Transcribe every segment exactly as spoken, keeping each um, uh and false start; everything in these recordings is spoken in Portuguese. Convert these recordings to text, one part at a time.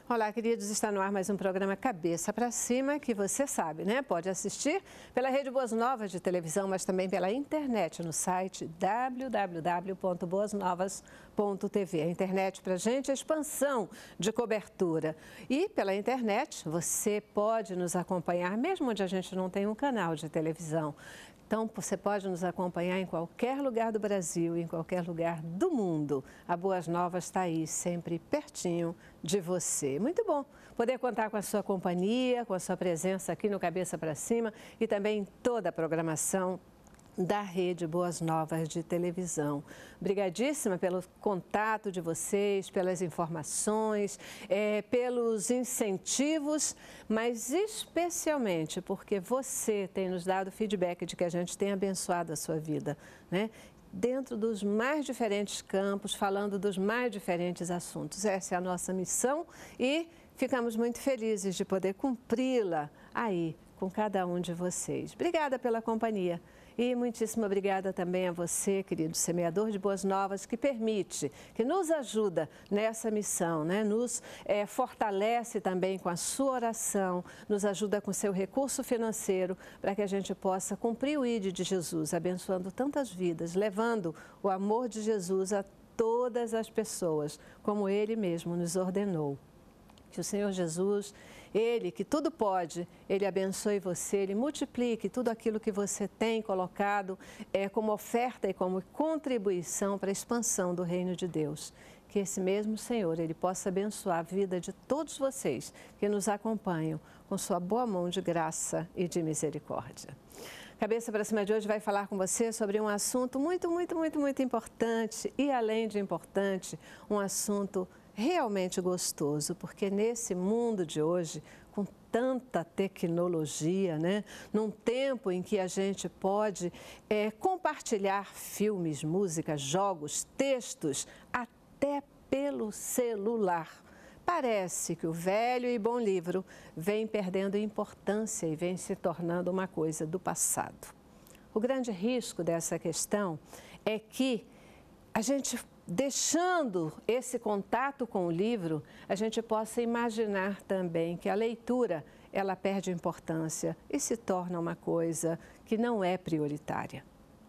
Olá, queridos, está no ar mais um programa Cabeça para Cima, que você sabe, né? Pode assistir pela Rede Boas Novas de televisão, mas também pela internet no site w w w ponto boas novas ponto t v. A internet para a gente é expansão de cobertura. E pela internet você pode nos acompanhar, mesmo onde a gente não tem um canal de televisão. Então, você pode nos acompanhar em qualquer lugar do Brasil, em qualquer lugar do mundo. A Boas Novas está aí, sempre pertinho de você. Muito bom poder contar com a sua companhia, com a sua presença aqui no Cabeça para Cima e também em toda a programação da Rede Boas Novas de televisão. Obrigadíssima pelo contato de vocês, pelas informações, é, pelos incentivos, mas especialmente porque você tem nos dado feedback de que a gente tem abençoado a sua vida, né? Dentro dos mais diferentes campos, falando dos mais diferentes assuntos. Essa é a nossa missão e ficamos muito felizes de poder cumpri-la aí com cada um de vocês. Obrigada pela companhia. E muitíssimo obrigada também a você, querido semeador de Boas Novas, que permite, que nos ajuda nessa missão, né? Nos é, fortalece também com a sua oração, nos ajuda com seu recurso financeiro para que a gente possa cumprir o I D de Jesus, abençoando tantas vidas, levando o amor de Jesus a todas as pessoas, como Ele mesmo nos ordenou. Que o Senhor Jesus, Ele que tudo pode, Ele abençoe você, Ele multiplique tudo aquilo que você tem colocado é, como oferta e como contribuição para a expansão do reino de Deus. Que esse mesmo Senhor, Ele possa abençoar a vida de todos vocês que nos acompanham com sua boa mão de graça e de misericórdia. Cabeça para Cima de hoje vai falar com você sobre um assunto muito, muito, muito, muito importante e além de importante, um assunto realmente gostoso, porque nesse mundo de hoje, com tanta tecnologia, né? Num tempo em que a gente pode é, compartilhar filmes, músicas, jogos, textos, até pelo celular. Parece que o velho e bom livro vem perdendo importância e vem se tornando uma coisa do passado. O grande risco dessa questão é que a gente, deixando esse contato com o livro, a gente possa imaginar também que a leitura, ela perde importância e se torna uma coisa que não é prioritária.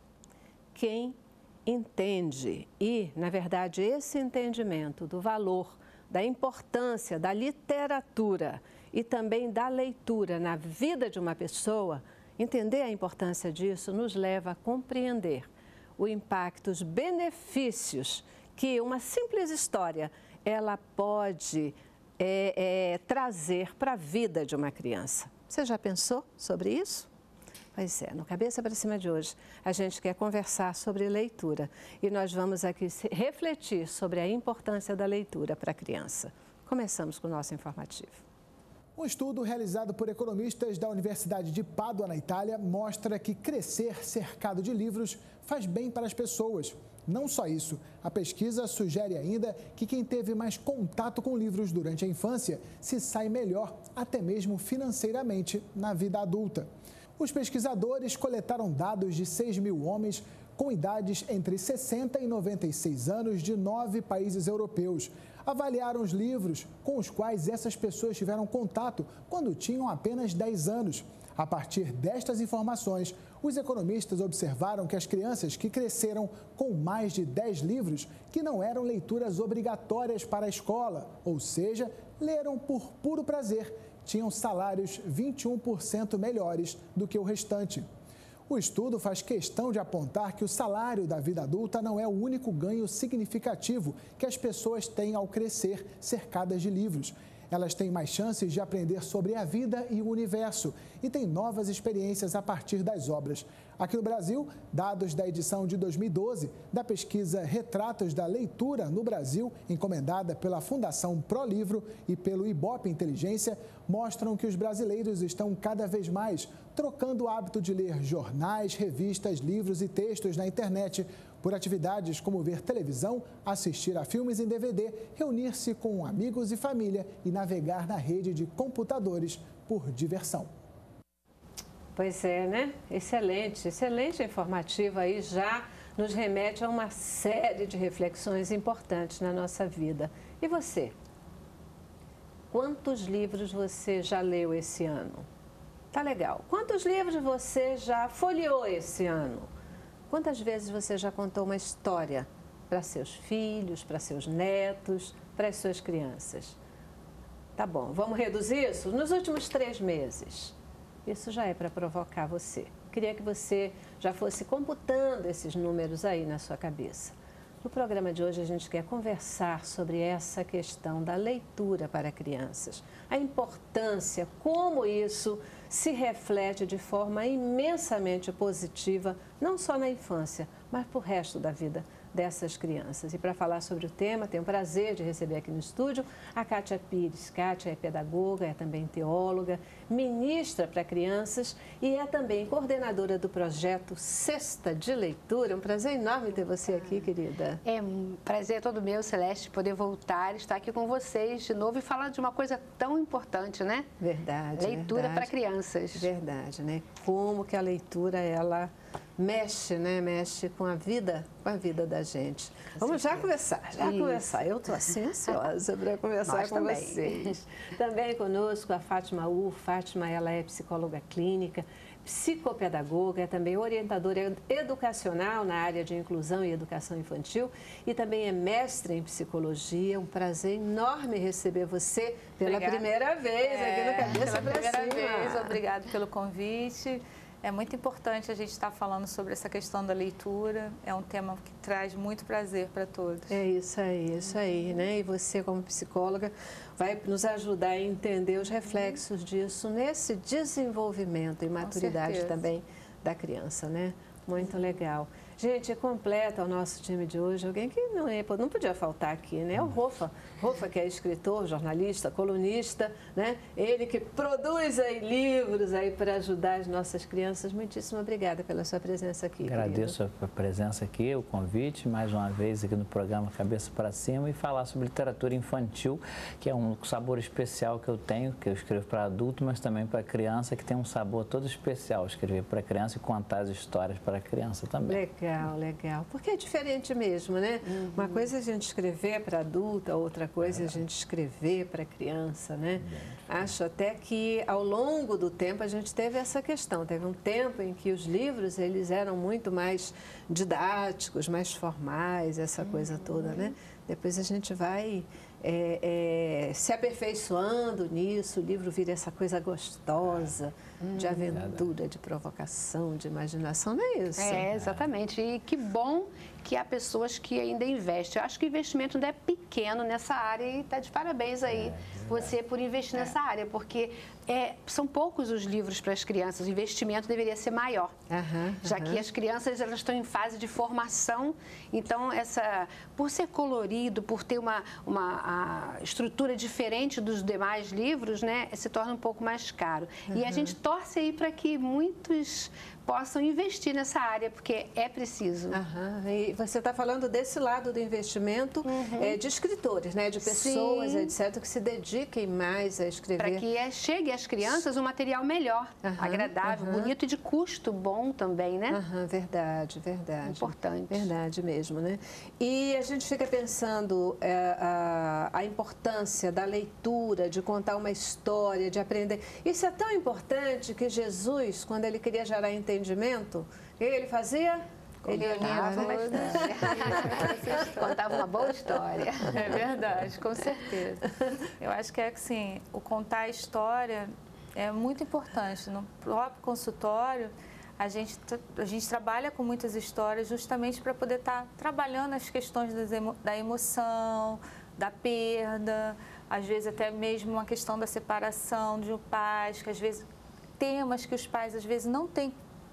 Quem entende e, na verdade, esse entendimento do valor, da importância da literatura e também da leitura na vida de uma pessoa, entender a importância disso nos leva a compreender o impacto, os benefícios que uma simples história ela pode é, é, trazer para a vida de uma criança. Você já pensou sobre isso? Pois é, no Cabeça para Cima de hoje, a gente quer conversar sobre leitura e nós vamos aqui refletir sobre a importância da leitura para a criança. Começamos com o nosso informativo. Um estudo realizado por economistas da Universidade de Pádua, na Itália, mostra que crescer cercado de livros faz bem para as pessoas. Não só isso, a pesquisa sugere ainda que quem teve mais contato com livros durante a infância se sai melhor, até mesmo financeiramente, na vida adulta. Os pesquisadores coletaram dados de seis mil homens com idades entre sessenta e noventa e seis anos de nove países europeus. Avaliaram os livros com os quais essas pessoas tiveram contato quando tinham apenas dez anos. A partir destas informações, os economistas observaram que as crianças que cresceram com mais de dez livros, que não eram leituras obrigatórias para a escola, ou seja, leram por puro prazer, tinham salários vinte e um por cento melhores do que o restante. O estudo faz questão de apontar que o salário da vida adulta não é o único ganho significativo que as pessoas têm ao crescer cercadas de livros. Elas têm mais chances de aprender sobre a vida e o universo e têm novas experiências a partir das obras. Aqui no Brasil, dados da edição de dois mil e doze da pesquisa Retratos da Leitura no Brasil, encomendada pela Fundação ProLivro e pelo Ibope Inteligência, mostram que os brasileiros estão cada vez mais trocando o hábito de ler jornais, revistas, livros e textos na internet por atividades como ver televisão, assistir a filmes em D V D, reunir-se com amigos e família e navegar na rede de computadores por diversão. Pois é, né? Excelente, excelente informativo aí, já nos remete a uma série de reflexões importantes na nossa vida. E você? Quantos livros você já leu esse ano? Tá legal. Quantos livros você já folheou esse ano? Quantas vezes você já contou uma história para seus filhos, para seus netos, para as suas crianças? Tá bom, vamos reduzir isso? Nos últimos três meses. Isso já é para provocar você. Queria que você já fosse computando esses números aí na sua cabeça. No programa de hoje a gente quer conversar sobre essa questão da leitura para crianças. A importância, como isso se reflete de forma imensamente positiva, não só na infância, mas para o resto da vida dessas crianças. E para falar sobre o tema, tenho o prazer de receber aqui no estúdio a Kátia Pires. Kátia é pedagoga, é também teóloga, ministra para crianças e é também coordenadora do projeto Cesta de Leitura. Um prazer enorme ter você aqui, querida. É um prazer todo meu, Celeste, poder voltar e estar aqui com vocês de novo e falar de uma coisa tão importante, né? Verdade, Leitura para crianças. Verdade, né? Como que a leitura, ela mexe, né? Mexe com a vida, com a vida da gente. Com Vamos certeza. já conversar, já Isso. conversar. Eu estou assim ansiosa para conversar Nós com também. vocês. Também conosco a Fátima U. Fátima, ela é psicóloga clínica, psicopedagoga, é também orientadora educacional na área de inclusão e educação infantil e também é mestre em psicologia. Um prazer enorme receber você pela Obrigada. primeira vez é, aqui no Cabeça Pela pra primeira Cima. vez, obrigado pelo convite. É muito importante a gente estar falando sobre essa questão da leitura. É um tema que traz muito prazer para todos. É isso aí, isso aí, né? E você, como psicóloga, vai nos ajudar a entender os reflexos disso nesse desenvolvimento e maturidade também da criança, né? Muito legal. Gente, é completo o nosso time de hoje. Alguém que não, é, não podia faltar aqui, né? O Rofa. Rofa, que é escritor, jornalista, colunista, né? Ele que produz aí livros aí para ajudar as nossas crianças. Muitíssimo obrigada pela sua presença aqui. Agradeço querido. a presença aqui, o convite, mais uma vez aqui no programa Cabeça para Cima e falar sobre literatura infantil, que é um sabor especial que eu tenho, que eu escrevo para adulto, mas também para criança, que tem um sabor todo especial, escrever para criança e contar as histórias para criança também. Legal. Legal, legal. Porque é diferente mesmo, né? Uhum. Uma coisa é a gente escrever para adulto, a outra coisa é a gente escrever para criança, né? Acho até que ao longo do tempo a gente teve essa questão. Teve um tempo em que os livros, eles eram muito mais didáticos, mais formais, essa uhum. coisa toda, né? Depois a gente vai é, é, se aperfeiçoando nisso, o livro vira essa coisa gostosa, hum, de aventura, de provocação, de imaginação, não é isso? É, exatamente. E que bom que há pessoas que ainda investem. Eu acho que o investimento ainda é pequeno nessa área e está de parabéns aí, é, você por investir é. nessa área, porque é, são poucos os livros para as crianças, o investimento deveria ser maior, uhum, já uhum. que as crianças elas estão em fase de formação, então essa, por ser colorido, por ter uma, uma a estrutura diferente dos demais livros, né, se torna um pouco mais caro. Uhum. E a gente torce aí para que muitos possam investir nessa área, porque é preciso. Uhum. E você está falando desse lado do investimento uhum. é, de escritores, né? De pessoas, Sim. etcétera, que se dediquem mais a escrever. Para que é, chegue às crianças um material melhor, uhum. agradável, uhum. bonito e de custo bom também, né? Uhum. Verdade, verdade. Importante. Verdade mesmo, né? E a gente fica pensando é, a, a importância da leitura, de contar uma história, de aprender. Isso é tão importante que Jesus, quando ele queria gerar entendimento, Entendimento, o que ele fazia? Ele contava uma história. Contava uma boa história. É verdade, com certeza. Eu acho que é assim, o contar a história é muito importante. No próprio consultório, a gente, a gente trabalha com muitas histórias justamente para poder estar trabalhando as questões da emoção, da perda, às vezes até mesmo uma questão da separação de um pai, que às vezes temas que os pais às vezes não têm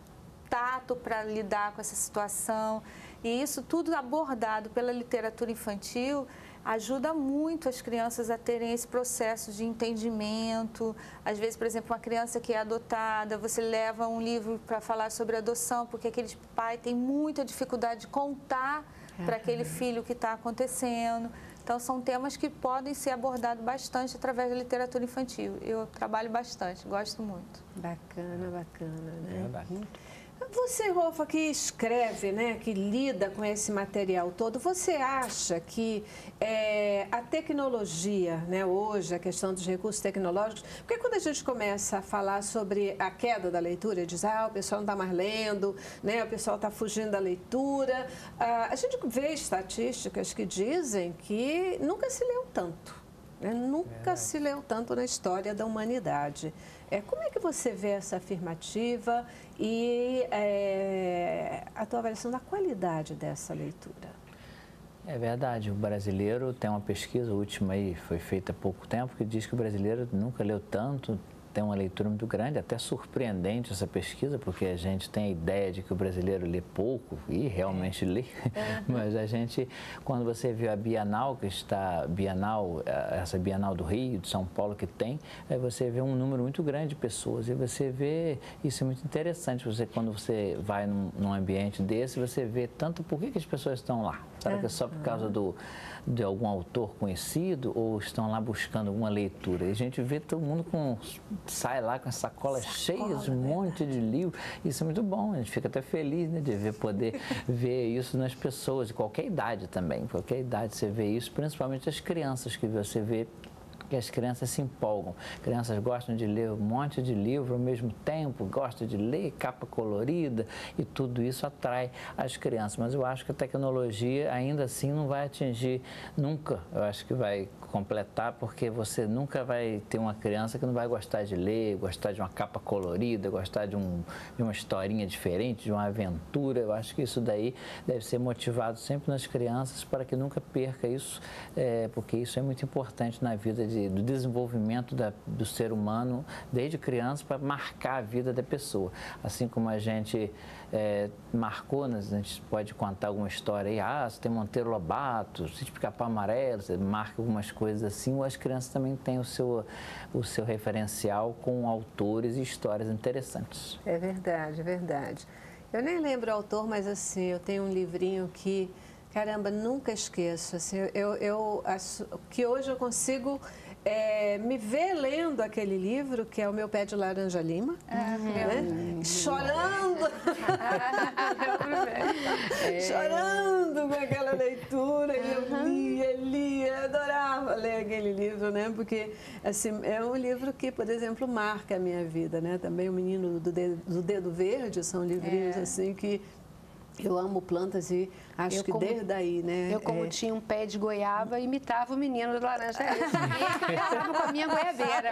tato para lidar com essa situação, e isso tudo abordado pela literatura infantil ajuda muito as crianças a terem esse processo de entendimento. Às vezes, por exemplo, uma criança que é adotada, você leva um livro para falar sobre adoção, porque aquele pai tem muita dificuldade de contar uhum. para aquele filho o que está acontecendo. Então, são temas que podem ser abordados bastante através da literatura infantil. Eu trabalho bastante, gosto muito. Bacana, bacana, né? Verdade. Você, Rolfa, que escreve, né, que lida com esse material todo, você acha que é, a tecnologia, né, hoje, a questão dos recursos tecnológicos, porque quando a gente começa a falar sobre a queda da leitura, diz, ah, o pessoal não está mais lendo, né, o pessoal está fugindo da leitura, ah, a gente vê estatísticas que dizem que nunca se leu tanto, né, nunca é. se leu tanto na história da humanidade. É, como é que você vê essa afirmativa e é, a tua avaliação da qualidade dessa leitura? É verdade, o brasileiro tem uma pesquisa última aí, foi feita há pouco tempo, que diz que o brasileiro nunca leu tanto, tem uma leitura muito grande, até surpreendente essa pesquisa, porque a gente tem a ideia de que o brasileiro lê pouco, e realmente é. lê, é. mas a gente, quando você vê a Bienal, que está, Bienal, essa Bienal do Rio, de São Paulo que tem, aí você vê um número muito grande de pessoas, e você vê, isso é muito interessante, você, quando você vai num, num ambiente desse, você vê tanto por que, que as pessoas estão lá. Será que é só por causa do, de algum autor conhecido ou estão lá buscando alguma leitura? E a gente vê todo mundo com, sai lá com sacolas Sacola, cheias de um monte de livros. Isso é muito bom, a gente fica até feliz, né, de ver, poder ver isso nas pessoas, de qualquer idade também. Qualquer idade você vê isso, principalmente as crianças, que você vê que as crianças se empolgam. Crianças gostam de ler um monte de livro ao mesmo tempo, gostam de ler capa colorida e tudo isso atrai as crianças. Mas eu acho que a tecnologia ainda assim não vai atingir nunca. Eu acho que vai completar, porque você nunca vai ter uma criança que não vai gostar de ler, gostar de uma capa colorida, gostar de, um, de uma historinha diferente, de uma aventura. Eu acho que isso daí deve ser motivado sempre nas crianças para que nunca perca isso, é, porque isso é muito importante na vida de do desenvolvimento da, do ser humano desde criança, para marcar a vida da pessoa. Assim como a gente é, marcou, né, a gente pode contar alguma história aí, ah, você tem Monteiro Lobato, Sítio Pica-Pau Amarelo, você marca algumas coisas assim, ou as crianças também têm o seu, o seu referencial com autores e histórias interessantes. É verdade, é verdade. Eu nem lembro o autor, mas assim, eu tenho um livrinho que, caramba, nunca esqueço. Assim, eu, eu acho que hoje eu consigo é, me ver lendo aquele livro, que é O Meu Pé de Laranja Lima, ah, né? Chorando, é. chorando com aquela leitura, e eu lia, lia, adorava ler aquele livro, né? Porque assim, é um livro que, por exemplo, marca a minha vida, né? Também O Menino do Dedo, do Dedo Verde, são livrinhos é. assim que eu amo plantas e acho eu que como, desde aí, né? Eu, como é... tinha um pé de goiaba, imitava o menino do laranja. Eu estava com a minha goiabeira.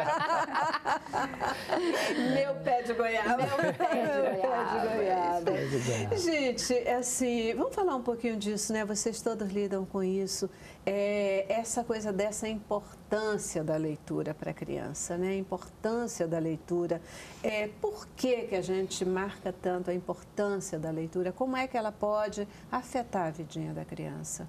Meu pé de goiaba. Meu pé de goiaba. de goiaba. Gente, assim, vamos falar um pouquinho disso, né? Vocês todos lidam com isso. É, essa coisa dessa importância da leitura para a criança, né? A importância da leitura. É, por que que a gente marca tanto a importância da leitura? Como é que ela pode afetar a vidinha da criança?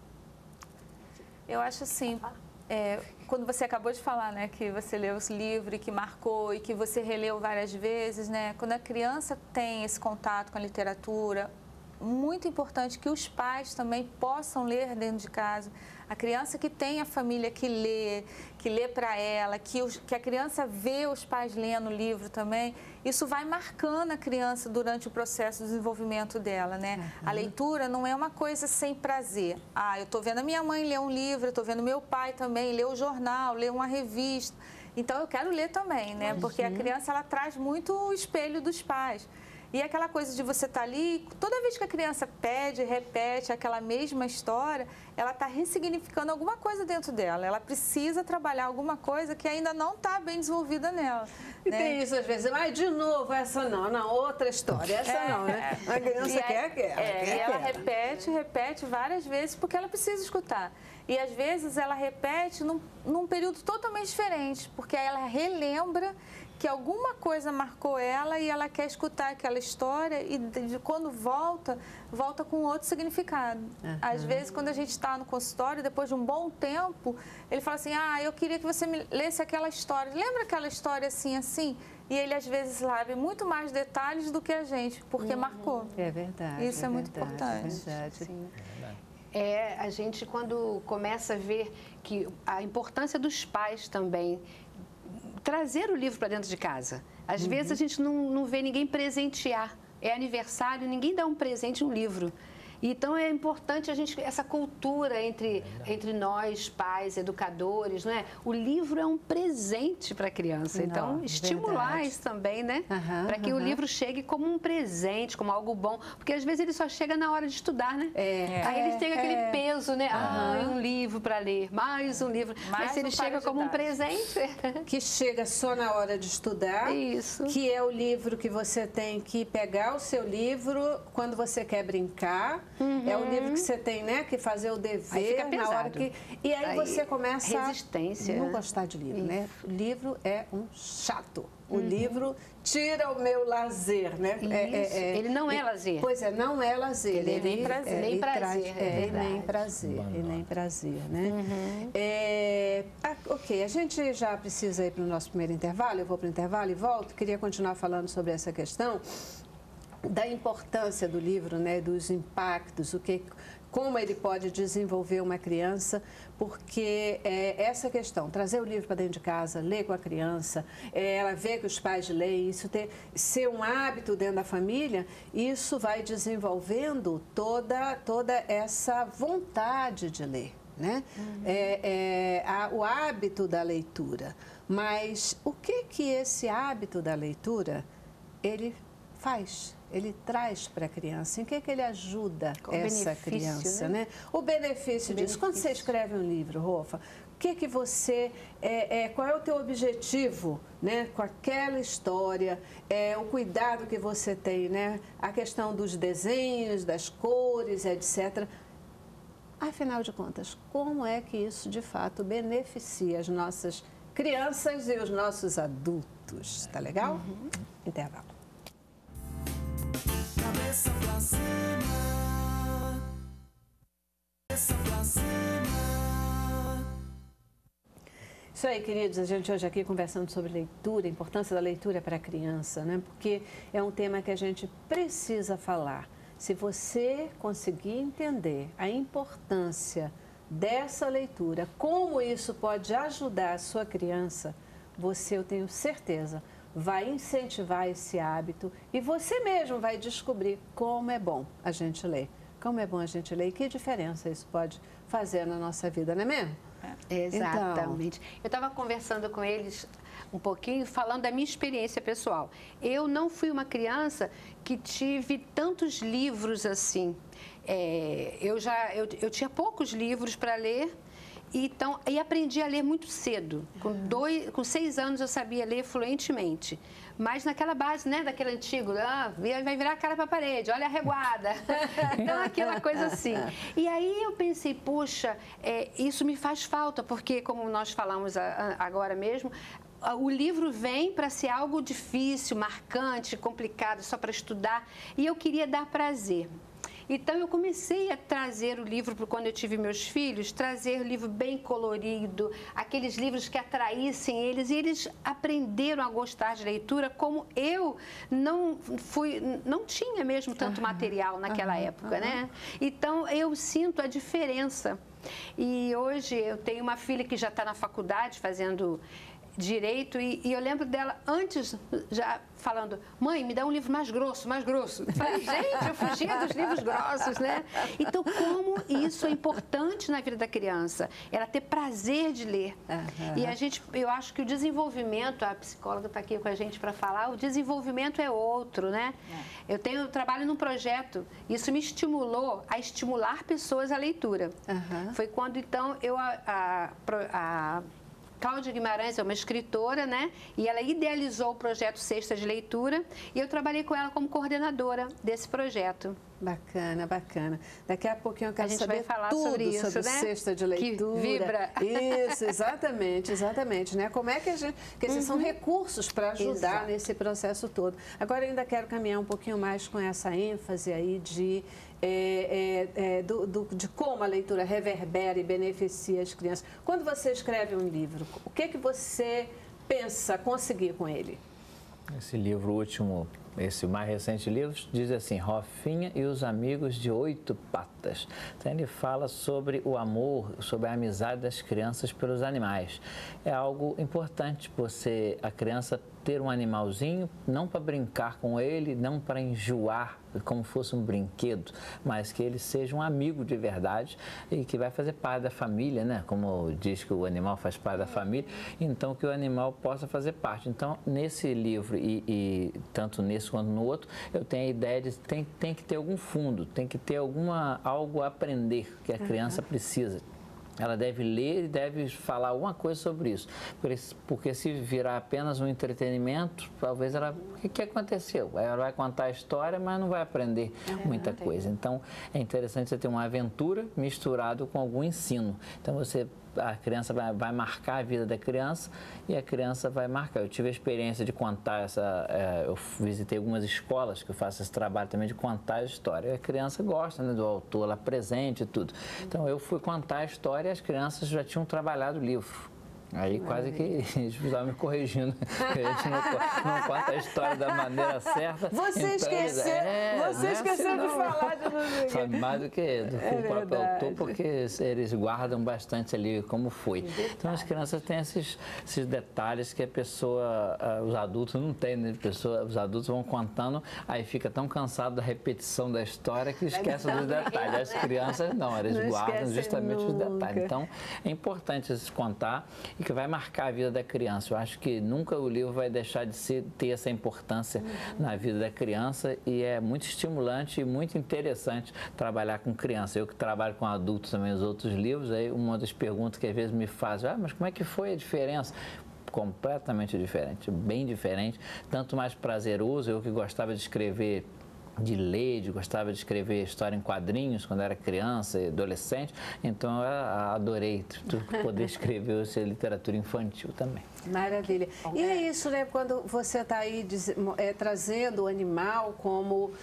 Eu acho assim, é, quando você acabou de falar, né, que você leu esse livro e que marcou e que você releu várias vezes, né? Quando a criança tem esse contato com a literatura, muito importante que os pais também possam ler dentro de casa. A criança que tem a família que lê, que lê para ela, que, os, que a criança vê os pais lendo o livro também, isso vai marcando a criança durante o processo de desenvolvimento dela, né? Uhum. A leitura não é uma coisa sem prazer. Ah, eu estou vendo a minha mãe ler um livro, eu estou vendo meu pai também ler o jornal, ler uma revista. Então, eu quero ler também, né? Uhum. Porque a criança, ela traz muito o espelho dos pais. E aquela coisa de você estar ali, toda vez que a criança pede, repete aquela mesma história, ela está ressignificando alguma coisa dentro dela. Ela precisa trabalhar alguma coisa que ainda não está bem desenvolvida nela. E né? tem isso às vezes, mas de novo, essa não, na outra história, essa é, não, né? A criança aí, quer, quer. É, quer, e ela quer. repete, repete várias vezes porque ela precisa escutar. E às vezes ela repete num, num período totalmente diferente, porque aí ela relembra que alguma coisa marcou ela e ela quer escutar aquela história e de, de, quando volta, volta com outro significado. Uhum. Às vezes, quando a gente está no consultório, depois de um bom tempo, ele fala assim, ah, eu queria que você me lesse aquela história. Lembra aquela história assim, assim? E ele, às vezes, sabe muito mais detalhes do que a gente, porque uhum. marcou. É verdade. Isso é, é muito verdade, importante. É verdade. Sim. É, a gente, quando começa a ver que a importância dos pais também, trazer o livro para dentro de casa. Às uhum. vezes a gente não, não vê ninguém presentear é aniversário, ninguém dá um presente, um livro. Então, é importante a gente, essa cultura entre, entre nós, pais, educadores, não é? O livro é um presente para a criança. Então, não, estimular verdade. Isso também, né? Uhum, para que uhum. o livro chegue como um presente, como algo bom. Porque, às vezes, ele só chega na hora de estudar, né? É, Aí ele tem é, aquele é. peso, né? Ah, um livro para ler, mais um livro. Mais Mas se ele chega como um presente... Que chega só na hora de estudar. Isso. Que é o livro que você tem que pegar o seu livro quando você quer brincar. Uhum. É o livro que você tem, né, que fazer o dever aí fica pesado. Na hora que... E aí, aí você começa resistência, a não né? gostar de livro, Isso. né? O livro é um chato. O uhum. livro tira o meu lazer, né? É, é, é, ele não é e, lazer. Pois é, não é lazer. Ele, ele nem prazer. É, nem prazer, traz, é, é, nem prazer, e nem prazer, né? Uhum. É, ah, ok, a gente já precisa ir para o nosso primeiro intervalo. Eu vou para o intervalo e volto. Queria continuar falando sobre essa questão da importância do livro, né, dos impactos, o que, como ele pode desenvolver uma criança, porque é, essa questão, trazer o livro para dentro de casa, ler com a criança, é, ela vê que os pais leem, isso ter, ser um hábito dentro da família, isso vai desenvolvendo toda, toda essa vontade de ler, né? Uhum. É, é, a, o hábito da leitura. Mas o que que esse hábito da leitura, ele faz? Ele traz para a criança? Em que, que ele ajuda Com essa criança? Né? Né? O benefício o disso. Benefício. Quando você escreve um livro, Rofa, o que, que você. É, é, qual é o teu objetivo, né, com aquela história? É, o cuidado que você tem, né? A questão dos desenhos, das cores, etcétera. Afinal de contas, como é que isso de fato beneficia as nossas crianças e os nossos adultos? Tá legal? Uhum. Intervalo. Cabeça pra cima, cabeça pra cima. Isso aí, queridos, a gente hoje aqui conversando sobre leitura, a importância da leitura para a criança, né? Porque é um tema que a gente precisa falar. Se você conseguir entender a importância dessa leitura, como isso pode ajudar a sua criança, você, eu tenho certeza, vai incentivar esse hábito e você mesmo vai descobrir como é bom a gente ler. Como é bom a gente ler e que diferença isso pode fazer na nossa vida, não é mesmo? É, exatamente. Então... Eu estava conversando com eles um pouquinho, falando da minha experiência pessoal. Eu não fui uma criança que tive tantos livros assim. É, eu, já, eu, eu tinha poucos livros para ler. Então, e aprendi a ler muito cedo. Com, dois, com seis anos eu sabia ler fluentemente. Mas naquela base, né, daquele antigo, ah, vai virar a cara para a parede, olha a reguada. Então, aquela coisa assim. E aí eu pensei, puxa, é, isso me faz falta, porque como nós falamos a, a, agora mesmo, o livro vem para ser algo difícil, marcante, complicado, só para estudar. E eu queria dar prazer. Então, eu comecei a trazer o livro, para quando eu tive meus filhos, trazer o livro bem colorido, aqueles livros que atraíssem eles, e eles aprenderam a gostar de leitura, como eu não fui, não tinha mesmo tanto uhum, material naquela uhum, época, uhum. né? Então, eu sinto a diferença. E hoje eu tenho uma filha que já está na faculdade fazendo direito, e, e eu lembro dela antes, já falando, mãe, me dá um livro mais grosso, mais grosso. Eu falei, gente, eu fugia dos livros grossos, né? Então, como isso é importante na vida da criança, ela ter prazer de ler. Uhum. E a gente, eu acho que o desenvolvimento, a psicóloga está aqui com a gente para falar, o desenvolvimento é outro, né? É. Eu tenho, eu trabalho num projeto, isso me estimulou a estimular pessoas à leitura. Uhum. Foi quando, então, eu, a, a, a Cláudia Guimarães é uma escritora, né? E ela idealizou o projeto Cesta de Leitura e eu trabalhei com ela como coordenadora desse projeto. Bacana, bacana. Daqui a pouquinho eu quero a gente saber vai falar tudo sobre isso, sobre né? Cesta de Leitura. Que vibra. Isso, exatamente, exatamente, né? Como é que a gente... Porque esses uhum. são recursos para ajudar Exato. Nesse processo todo. Agora, eu ainda quero caminhar um pouquinho mais com essa ênfase aí de... É, é, é, do, do, de como a leitura reverbera e beneficia as crianças. Quando você escreve um livro, o que, que você pensa conseguir com ele? Esse livro último, esse mais recente livro, diz assim, Rofinha e os amigos de oito patas. Então, ele fala sobre o amor, sobre a amizade das crianças pelos animais. É algo importante você, a criança ter um animalzinho, não para brincar com ele, não para enjoar como fosse um brinquedo, mas que ele seja um amigo de verdade e que vai fazer parte da família, né? Como diz que o animal faz parte da família, então que o animal possa fazer parte. Então, nesse livro, e, e tanto nesse quanto no outro, eu tenho a ideia de que tem, tem que ter algum fundo, tem que ter alguma, algo a aprender que a criança precisa. Ela deve ler e deve falar alguma coisa sobre isso. Porque se virar apenas um entretenimento, talvez ela... O que, que aconteceu? Ela vai contar a história, mas não vai aprender é, muita coisa. Então, é interessante você ter uma aventura misturado com algum ensino. Então, você... a criança vai, vai marcar a vida da criança e a criança vai marcar. Eu tive a experiência de contar essa... É, eu visitei algumas escolas que eu faço esse trabalho também de contar a história. E a criança gosta, né, do autor lá presente e tudo. Então, eu fui contar a história e as crianças já tinham trabalhado o livro. Aí quase que eles estavam me corrigindo. A gente não, não conta a história da maneira certa. Você então, esqueceu, é, você esqueceu assim, de falar de não sabe mais do que do é o próprio autor, porque eles guardam bastante ali como foi. Então as crianças têm esses, esses detalhes que a pessoa, os adultos não têm, né? Pessoa, os adultos vão contando, aí fica tão cansado da repetição da história que esquecem dos detalhes. As crianças não, eles não guardam justamente nunca. os detalhes. Então é importante se contar e que vai marcar a vida da criança. Eu acho que nunca o livro vai deixar de ser, ter essa importância uhum. na vida da criança e é muito estimulante e muito interessante trabalhar com criança. Eu que trabalho com adultos também, os outros livros, aí uma das perguntas que às vezes me fazem, ah, mas como é que foi a diferença? Completamente diferente, bem diferente, tanto mais prazeroso. Eu que gostava de escrever, de ler, de gostava de escrever história em quadrinhos quando era criança e adolescente, então eu adorei poder escrever essa literatura infantil também. Maravilha. E é isso, né? Quando você está aí diz, é, trazendo o animal como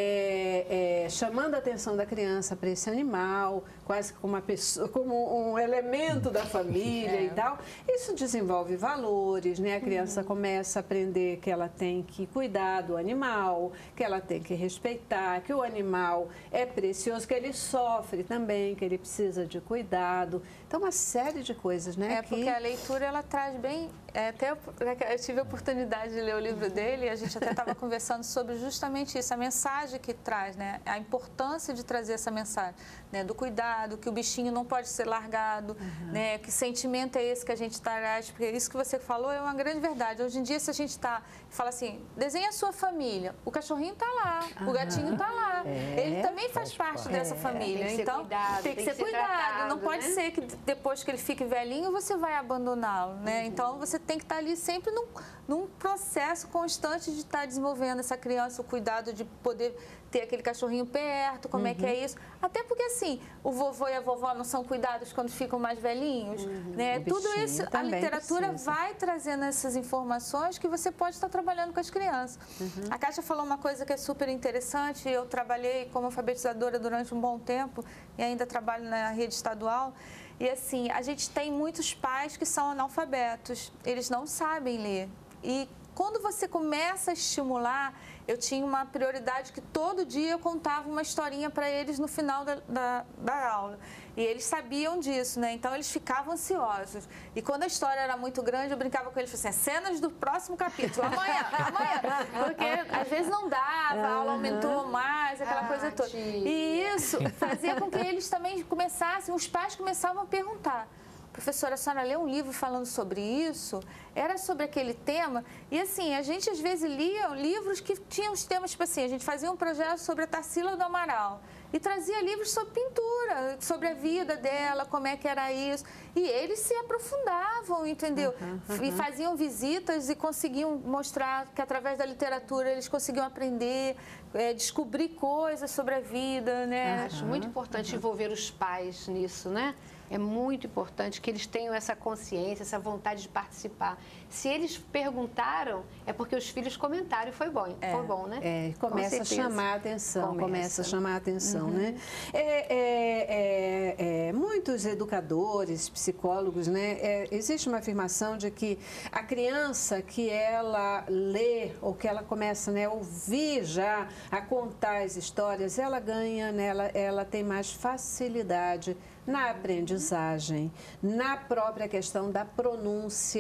é, é, chamando a atenção da criança para esse animal, quase como uma pessoa, como um elemento da família é. e tal, isso desenvolve valores, né? A criança uhum. começa a aprender que ela tem que cuidar do animal, que ela tem que respeitar, que o animal é precioso, que ele sofre também, que ele precisa de cuidado. Então, uma série de coisas, né? É, que... porque a leitura, ela traz bem... É, até eu, eu tive a oportunidade de ler o livro dele e a gente até estava conversando sobre justamente isso, a mensagem que traz, né? A importância de trazer essa mensagem, né? Do cuidado, que o bichinho não pode ser largado, uhum. né? Que sentimento é esse que a gente traz, porque isso que você falou é uma grande verdade. Hoje em dia, se a gente está, fala assim, desenha a sua família, o cachorrinho está lá, uhum. o gatinho está lá, é, ele também faz, faz parte, parte dessa é, família, tem que então cuidado, tem que tem ser que ser cuidado, tratado, não pode né? ser que depois que ele fique velhinho, você vai abandoná-lo, né? Uhum. Então, você tem que estar ali sempre num, num processo constante de estar desenvolvendo essa criança, o cuidado de poder ter aquele cachorrinho perto, como uhum. é que é isso. Até porque, assim, o vovô e a vovó não são cuidados quando ficam mais velhinhos, uhum. né? Tudo isso, a literatura precisa. vai trazendo essas informações que você pode estar trabalhando com as crianças. Uhum. A Kátia falou uma coisa que é super interessante, eu trabalhei como alfabetizadora durante um bom tempo e ainda trabalho na rede estadual. E assim, a gente tem muitos pais que são analfabetos, eles não sabem ler. E quando você começa a estimular, eu tinha uma prioridade que todo dia eu contava uma historinha para eles no final da, da, da aula. E eles sabiam disso, né? Então, eles ficavam ansiosos. E quando a história era muito grande, eu brincava com eles, assim, cenas do próximo capítulo, amanhã, amanhã. Porque, às vezes, não dava, a aula aumentou mais, aquela ah, coisa toda. Tia. E isso fazia com que eles também começassem, os pais começavam a perguntar. Professora, a senhora leu um livro falando sobre isso? Era sobre aquele tema? E assim, a gente às vezes lia livros que tinham os temas, tipo assim, a gente fazia um projeto sobre a Tarsila do Amaral e trazia livros sobre pintura, sobre a vida dela, como é que era isso. E eles se aprofundavam, entendeu? Uhum, uhum. E faziam visitas e conseguiam mostrar que através da literatura eles conseguiam aprender, é, descobrir coisas sobre a vida, né? Uhum. Acho muito importante uhum. envolver os pais nisso, né? É muito importante que eles tenham essa consciência, essa vontade de participar. Se eles perguntaram, é porque os filhos comentaram e foi bom, é, foi bom, né? É, começa a chamar a atenção, começa, começa a chamar a atenção, uhum. né? É, é, é, é, muitos educadores, psicólogos, né? É, existe uma afirmação de que a criança que ela lê ou que ela começa, né, a ouvir já, a contar as histórias, ela ganha, né, ela, ela tem mais facilidade na aprendizagem, na própria questão da pronúncia,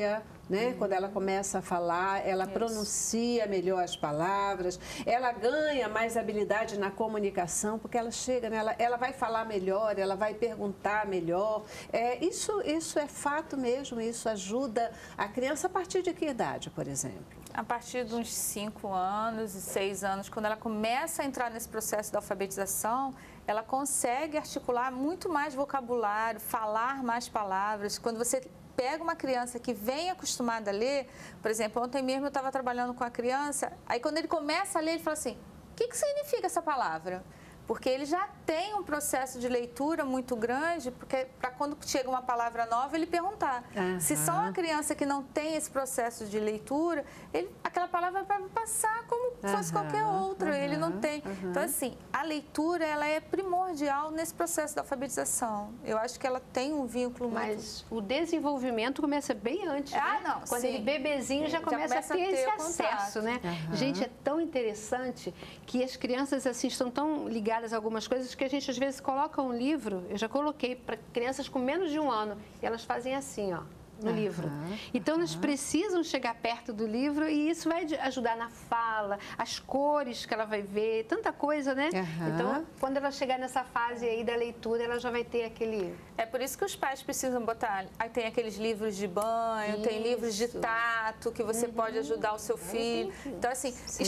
né? Uhum. Quando ela começa a falar, ela Isso. pronuncia melhor as palavras, ela ganha mais habilidade na comunicação, porque ela chega, né? ela, ela vai falar melhor, ela vai perguntar melhor. É, isso, isso é fato mesmo, isso ajuda a criança a partir de que idade, por exemplo? A partir de uns cinco anos e seis anos, quando ela começa a entrar nesse processo da alfabetização, ela consegue articular muito mais vocabulário, falar mais palavras. Quando você pega uma criança que vem acostumada a ler, por exemplo, ontem mesmo eu estava trabalhando com a criança, aí quando ele começa a ler, ele fala assim, o que, que significa essa palavra? Porque ele já tem um processo de leitura muito grande, porque para quando chega uma palavra nova, ele perguntar. Uhum. Se só uma criança que não tem esse processo de leitura, ele, aquela palavra vai passar como uhum. fosse qualquer outra, uhum. ele não tem. Uhum. Então, assim, a leitura, ela é primordial nesse processo da alfabetização. Eu acho que ela tem um vínculo Mas muito... Mas o desenvolvimento começa bem antes, ah, né? não, Quando sim. ele bebezinho já, já começa, começa a ter, a ter esse acesso, né? Uhum. Gente, é tão interessante que as crianças, assim, estão tão ligadas a algumas coisas que a gente às vezes coloca um livro, eu já coloquei para crianças com menos de um ano, e elas fazem assim, ó, no uhum, livro. Então, uhum. elas precisam chegar perto do livro e isso vai ajudar na fala, as cores que ela vai ver, tanta coisa, né? Uhum. Então, quando ela chegar nessa fase aí da leitura, ela já vai ter aquele... É por isso que os pais precisam botar... Aí tem aqueles livros de banho, isso. tem livros de tato, que você uhum. pode ajudar o seu filho. Então, assim,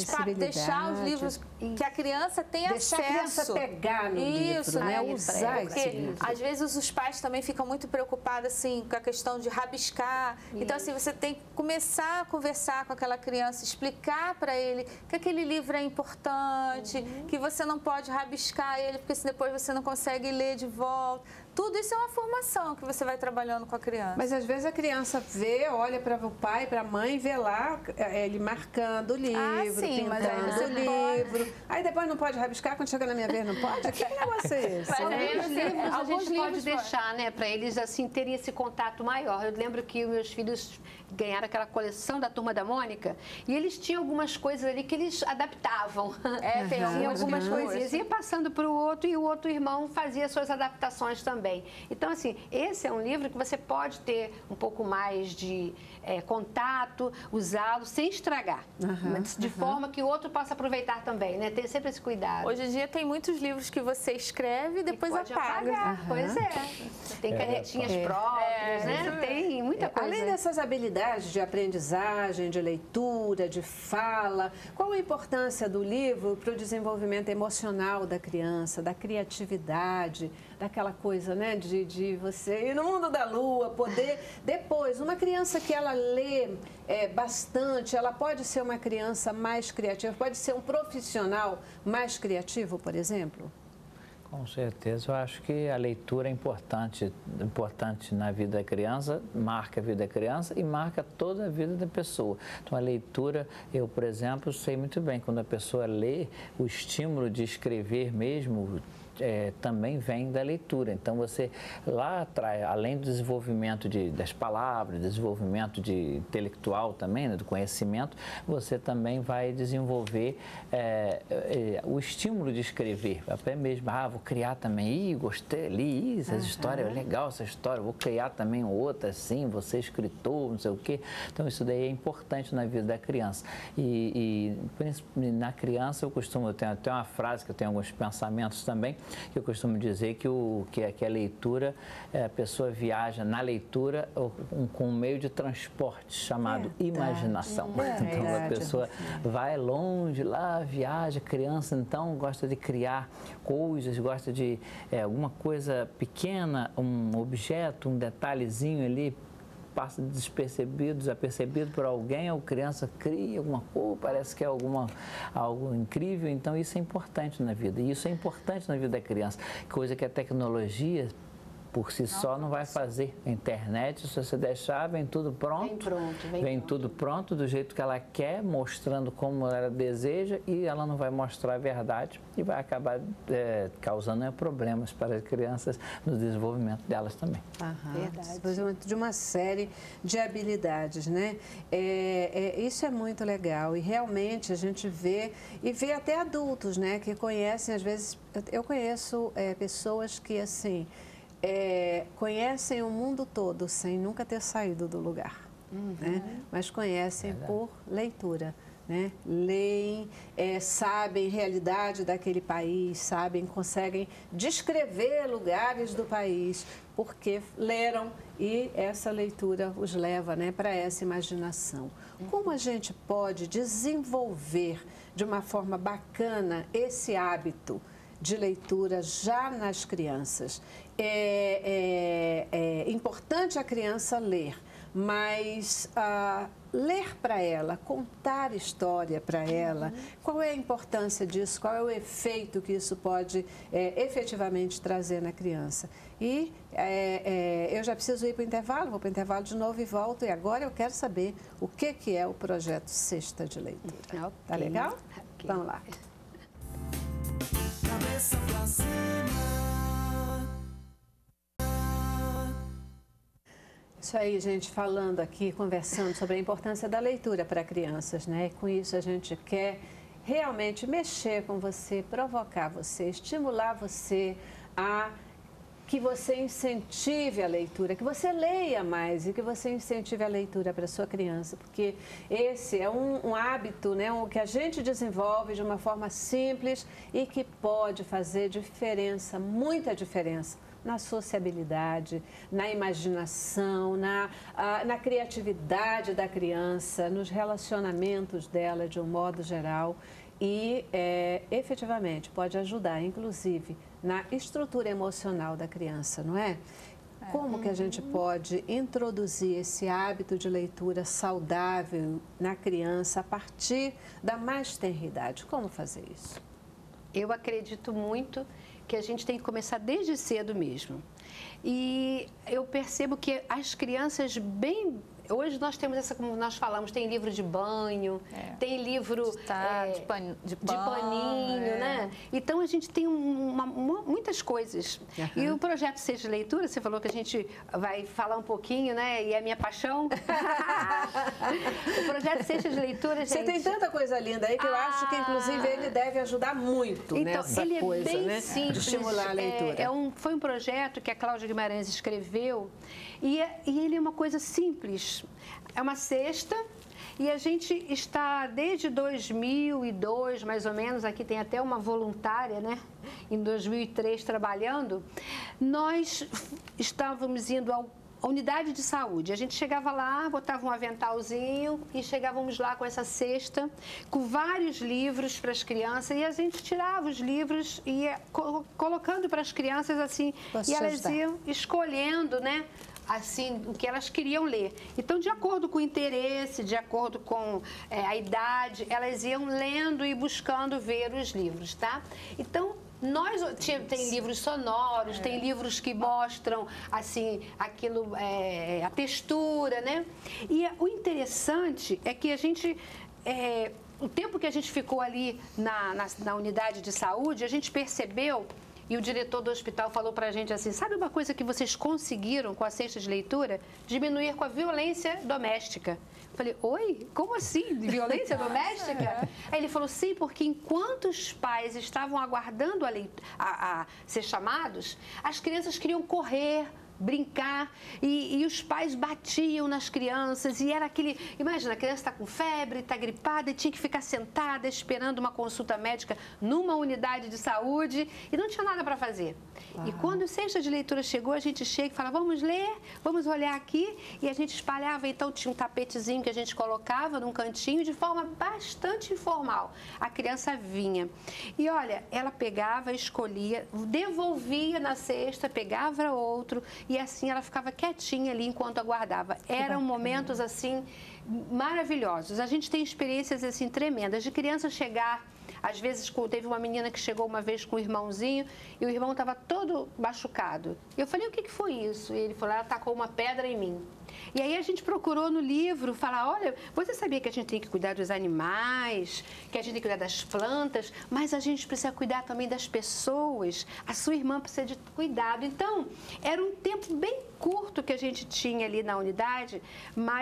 deixar os livros que a criança tenha Deixar acesso. Deixar a criança pegar no isso, livro, né? Usar esse livro. Porque, às vezes, os pais também ficam muito preocupados, assim, com a questão de rabiscar. Então, assim, você tem que começar a conversar com aquela criança, explicar para ele que aquele livro é importante, uhum. que você não pode rabiscar ele, porque se depois você não consegue ler de volta. Tudo isso é uma formação que você vai trabalhando com a criança. Mas às vezes a criança vê, olha para o pai, para a mãe, vê lá ele marcando o livro, ah, sim, pintando mas aí você o livro. Pode. Aí depois não pode rabiscar, quando chega na minha vez não pode? Que negócio é esse? Mas alguns livros a gente pode deixar, né, para eles assim terem esse contato maior. Eu lembro que os meus filhos ganharam aquela coleção da Turma da Mônica e eles tinham algumas coisas ali que eles adaptavam. É, tem uhum. algumas coisinhas. Ia passando para o outro e o outro irmão fazia suas adaptações também. Então, assim, esse é um livro que você pode ter um pouco mais de é, contato, usá-lo sem estragar, uhum, mas de uhum. forma que o outro possa aproveitar também, né? Ter sempre esse cuidado. Hoje em dia tem muitos livros que você escreve e depois e apaga. Uhum. Pois é. Tem canetinhas é, próprias, é, né? Tem muita coisa. Além dessas habilidades de aprendizagem, de leitura, de fala, qual a importância do livro para o desenvolvimento emocional da criança, da criatividade, daquela coisa, né, de, de você ir no mundo da lua, poder depois, uma criança que ela lê é, bastante, ela pode ser uma criança mais criativa, pode ser um profissional mais criativo, por exemplo? Com certeza, eu acho que a leitura é importante, importante na vida da criança, marca a vida da criança e marca toda a vida da pessoa. Então, a leitura, eu, por exemplo, sei muito bem, quando a pessoa lê, o estímulo de escrever mesmo, É, também vem da leitura. Então, você lá atrás, além do desenvolvimento de, das palavras, desenvolvimento de intelectual também, né, do conhecimento, você também vai desenvolver é, é, o estímulo de escrever. Até mesmo, ah, vou criar também, ih, gostei, li, essa uhum. história é legal, essa história, vou criar também outra assim, você escritor, não sei o quê. Então, isso daí é importante na vida da criança. E, e na criança, eu costumo, eu tenho até uma frase, que eu tenho alguns pensamentos também, que eu costumo dizer que, o, que, que a leitura, é, a pessoa viaja na leitura um, com um meio de transporte chamado é, imaginação. É, então, é, a pessoa é. vai longe lá, viaja, criança, então, gosta de criar coisas, gosta de é, alguma coisa pequena, um objeto, um detalhezinho ali, passa despercebido, desapercebido por alguém, ou criança cria alguma coisa, parece que é alguma, algo incrível, então isso é importante na vida, e isso é importante na vida da criança, coisa que a tecnologia por si só não vai fazer. A internet, se você deixar, vem tudo pronto, vem, pronto, vem, vem pronto. tudo pronto, do jeito que ela quer, mostrando como ela deseja, e ela não vai mostrar a verdade e vai acabar é, causando problemas para as crianças no desenvolvimento delas também. Aham, desenvolvimento de uma série de habilidades, né? É, é, isso é muito legal e realmente a gente vê, e vê até adultos, né, que conhecem, às vezes, eu conheço é, pessoas que, assim, É, conhecem o mundo todo sem nunca ter saído do lugar. uhum. né? Mas conhecem Verdade. por leitura. Né? Leem, é, sabem a realidade daquele país, sabem, conseguem descrever lugares do país, porque leram e essa leitura os leva, né, para essa imaginação. Como a gente pode desenvolver de uma forma bacana esse hábito de leitura já nas crianças? É, é, é importante a criança ler, mas ah, ler para ela, contar história para ela, uhum. qual é a importância disso, qual é o efeito que isso pode é, efetivamente trazer na criança. E é, é, eu já preciso ir para o intervalo, vou para o intervalo de novo e volto. E agora eu quero saber o que, que é o projeto Cesta de Leitura. Okay. Tá legal? Okay. Vamos lá. Cabeça pra cima. Isso aí, gente, falando aqui, conversando sobre a importância da leitura para crianças, né? E com isso a gente quer realmente mexer com você, provocar você, estimular você a que você incentive a leitura, que você leia mais e que você incentive a leitura para a sua criança, porque esse é um, um hábito, né, um, que a gente desenvolve de uma forma simples e que pode fazer diferença, muita diferença, na sociabilidade, na imaginação, na, ah, na criatividade da criança, nos relacionamentos dela de um modo geral e, é, efetivamente, pode ajudar, inclusive, na estrutura emocional da criança, não é? Como que a gente pode introduzir esse hábito de leitura saudável na criança a partir da mais tenra idade? Como fazer isso? Eu acredito muito que a gente tem que começar desde cedo mesmo. E eu percebo que as crianças bem... Hoje nós temos essa, como nós falamos, tem livro de banho, é. tem livro de, tá, é, de, pan, de, de paninho, é. né? Então a gente tem uma, uma, muitas coisas. Uhum. E o projeto Cesta de Leitura, você falou que a gente vai falar um pouquinho, né? E é a minha paixão. O projeto Cesta de Leitura, gente... Você tem tanta coisa linda aí que eu ah. acho que, inclusive, ele deve ajudar muito então, nessa ele coisa, é bem né? simples, de estimular a leitura. É, é um, foi um projeto que a Cláudia Guimarães escreveu e, e ele é uma coisa simples. É uma cesta e a gente está desde dois mil e dois, mais ou menos, aqui tem até uma voluntária, né? Em dois mil e três trabalhando, nós estávamos indo ao a unidade de saúde. A gente chegava lá, botava um aventalzinho e chegávamos lá com essa cesta, com vários livros para as crianças, e a gente tirava os livros e ia colocando para as crianças assim, Posso e elas ajudar? iam escolhendo, né? Assim, o que elas queriam ler. Então, de acordo com o interesse, de acordo com é, a idade, elas iam lendo e buscando ver os livros, tá? Então, nós tem livros sonoros, é. tem livros que mostram assim aquilo, é, a textura, né? E o interessante é que a gente, é, o tempo que a gente ficou ali na, na, na unidade de saúde, a gente percebeu. E o diretor do hospital falou para a gente assim, sabe uma coisa que vocês conseguiram com a cesta de leitura? Diminuir com a violência doméstica. Eu falei, oi? Como assim? De violência doméstica? Aí ele falou, sim, porque enquanto os pais estavam aguardando a, a, a ser chamados, as crianças queriam correr, brincar, e, e os pais batiam nas crianças, e era aquele... Imagina, a criança está com febre, está gripada, e tinha que ficar sentada esperando uma consulta médica numa unidade de saúde, e não tinha nada para fazer. Uau. E quando o Cesta de Leitura chegou, a gente chega e fala, vamos ler, vamos olhar aqui, e a gente espalhava, então tinha um tapetezinho que a gente colocava num cantinho, de forma bastante informal. A criança vinha. E olha, ela pegava, escolhia, devolvia na cesta, pegava outro, e assim ela ficava quietinha ali enquanto aguardava. Eram momentos assim maravilhosos. A gente tem experiências assim tremendas de criança chegar, às vezes teve uma menina que chegou uma vez com o irmãozinho e o irmão estava todo machucado. Eu falei, o que que foi isso? E ele falou, ela tacou uma pedra em mim. E aí a gente procurou no livro falar, olha, você sabia que a gente tem que cuidar dos animais, que a gente tem que cuidar das plantas, mas a gente precisa cuidar também das pessoas. A sua irmã precisa de cuidado. Então, era um tempo bem curto que a gente tinha ali na unidade, mas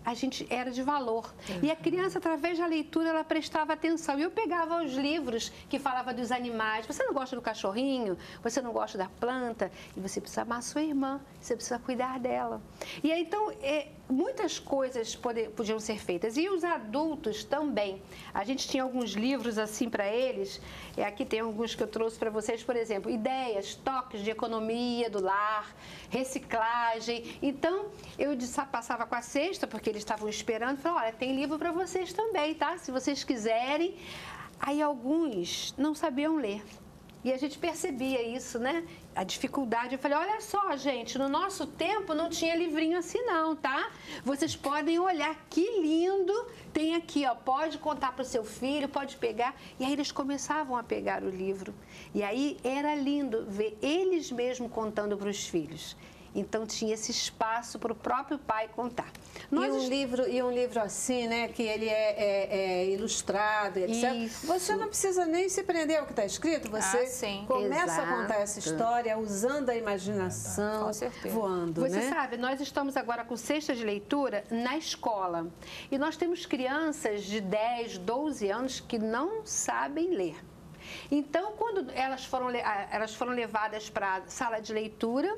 a gente era de valor. Uhum. E a criança, através da leitura, ela prestava atenção. E eu pegava os livros que falavam dos animais. Você não gosta do cachorrinho? Você não gosta da planta? E você precisa amar a sua irmã, você precisa cuidar dela. E aí, então, é, muitas coisas poder, podiam ser feitas. E os adultos também. A gente tinha alguns livros assim para eles. E aqui tem alguns que eu trouxe para vocês, por exemplo, ideias, toques de economia do lar, reciclagem. Então, eu passava com a cesta, porque eles estavam esperando, e falei, olha, tem livro para vocês também, tá? Se vocês quiserem. Aí alguns não sabiam ler. E a gente percebia isso, né? A dificuldade. Eu falei, olha só, gente, no nosso tempo não tinha livrinho assim não, tá? Vocês podem olhar, que lindo. Tem aqui, ó, pode contar para o seu filho, pode pegar. E aí eles começavam a pegar o livro. E aí era lindo ver eles mesmos contando para os filhos. Então tinha esse espaço para o próprio pai contar. Nós... E, um livro, e um livro assim, né, que ele é, é, é ilustrado, etcétera. Isso. Você não precisa nem se prender ao que está escrito, você ah, sim. começa Exato. a contar essa história usando a imaginação, com certeza. voando. Você né? sabe, nós estamos agora com cesta de leitura na escola. E nós temos crianças de dez, doze anos que não sabem ler. Então, quando elas foram, elas foram levadas para a sala de leitura,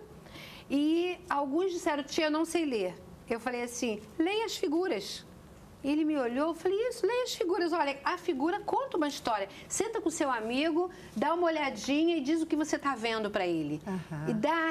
e alguns disseram, tia, eu não sei ler. Eu falei assim, leia as figuras. Ele me olhou, eu falei, isso, leia as figuras. Olha, a figura conta uma história. Senta com o seu amigo, dá uma olhadinha e diz o que você está vendo para ele. Uhum. E dá,